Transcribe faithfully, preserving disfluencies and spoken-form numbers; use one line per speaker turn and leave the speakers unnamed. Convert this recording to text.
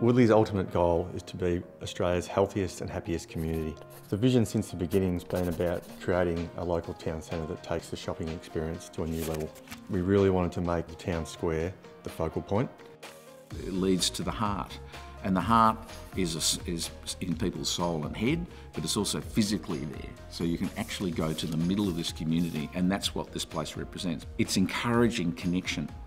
Woodlea's ultimate goal is to be Australia's healthiest and happiest community. The vision since the beginning has been about creating a local town centre that takes the shopping experience to a new level. We really wanted to make the town square the focal point.
It leads to the heart, and the heart is, a, is in people's soul and head, but it's also physically there. So you can actually go to the middle of this community, and that's what this place represents. It's encouraging connection